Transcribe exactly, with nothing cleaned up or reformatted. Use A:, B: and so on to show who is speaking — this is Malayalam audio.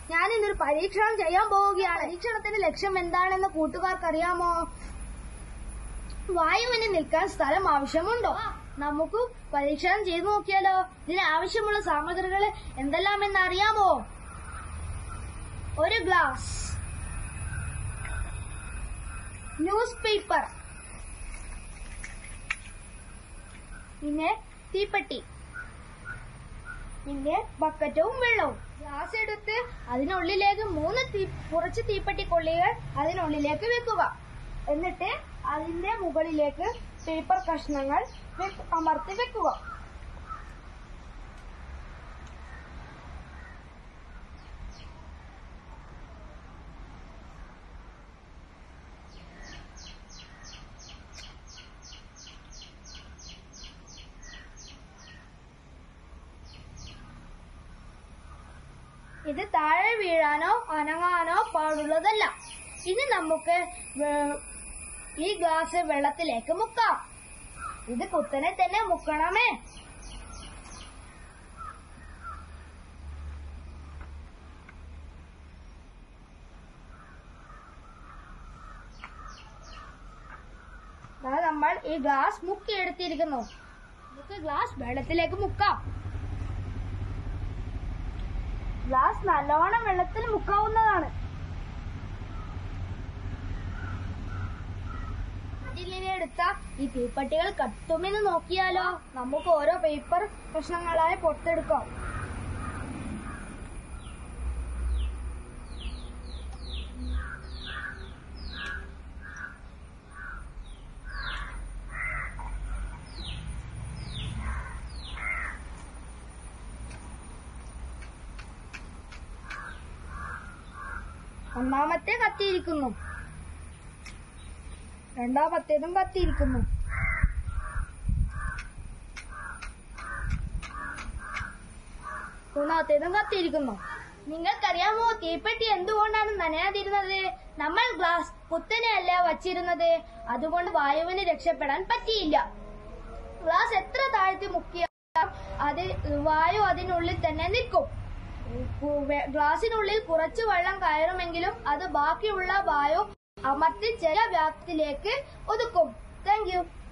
A: ഞാൻ ഇന്നൊരു പരീക്ഷണം ചെയ്യാൻ പോവുകയാണ്. പരീക്ഷണത്തിന്റെ ലക്ഷ്യം എന്താണെന്ന് കൂട്ടുകാർക്കറിയാമോ? വായുവിന് നിൽക്കാൻ സ്ഥലം ആവശ്യമുണ്ടോ? നമുക്ക് പരീക്ഷണം ചെയ്തു നോക്കിയാലോ? ഇതിന് ആവശ്യമുള്ള സാമഗ്രികൾ എന്തെല്ലാമെന്ന് അറിയാമോ? ഒരു ഗ്ലാസ്, ന്യൂസ് പേപ്പർ, പിന്നെ തീപ്പെട്ടി, പിന്നെ ബക്കറ്റും വെള്ളവും. ഗ്ലാസ് എടുത്ത് അതിനുള്ളിലേക്ക് മൂന്ന് തീ കുറച്ച് തീപ്പെട്ടി കൊള്ളികൾ അതിനുള്ളിലേക്ക് വെക്കുക. എന്നിട്ട് അതിന്റെ മുകളിലേക്ക് പേപ്പർ കഷ്ണങ്ങൾ അമർത്തി വെക്കുക. ഇത് താഴെ വീഴാനോ അനങ്ങാനോ പാടുള്ളതല്ല. ഇനി നമുക്ക് ഈ ഗ്ലാസ് വെള്ളത്തിലേക്ക് മുക്കാം. ഇത് കുത്തനെ തന്നെ മുക്കണമേ. നമ്മൾ ഈ ഗ്ലാസ് മുക്കിയെടുത്തിരിക്കുന്നു. നമുക്ക് ഗ്ലാസ് വെള്ളത്തിലേക്ക് മുക്കാം. ഗ്ലാസ് നല്ലോണം വെള്ളത്തിൽ മുക്കാവുന്നതാണ്. എടുത്ത ഈ തീപ്പെട്ടികൾ കത്തുമെന്ന് നോക്കിയാലോ? നമുക്ക് ഓരോ പേപ്പർ കഷ്ണങ്ങളായി പുറത്തെടുക്കാം. ഒന്നാമത്തെ കത്തിയിരിക്കുന്നു, രണ്ടാമത്തേതും കത്തിയിരിക്കുന്നു, മൂന്നാമത്തേതും കത്തിയിരിക്കുന്നു. നിങ്ങൾക്കറിയാമോ തീപ്പെട്ടി എന്തുകൊണ്ടാണ് നനയാതിരുന്നത്? നമ്മൾ ഗ്ലാസ് കുത്തനെയല്ല വച്ചിരുന്നത്. അതുകൊണ്ട് വായുവിന് രക്ഷപ്പെടാൻ പറ്റിയില്ല. ഗ്ലാസ് എത്ര താഴ്ത്തി മുക്കിയാലും അത് വായു അതിനുള്ളിൽ തന്നെ നിൽക്കും. ഗ്ലാസിനുള്ളിൽ കുറച്ച് വെള്ളം കയറുമെങ്കിലും അത് ബാക്കിയുള്ള വായു അമർത്തി ചെറിയ വ്യാപ്തിയിലേക്ക് ഒതുക്കും. Thank you.